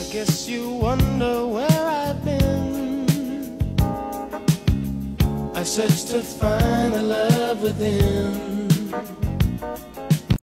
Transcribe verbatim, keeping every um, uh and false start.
Guess you wonder where I've been. I searched to find the love within.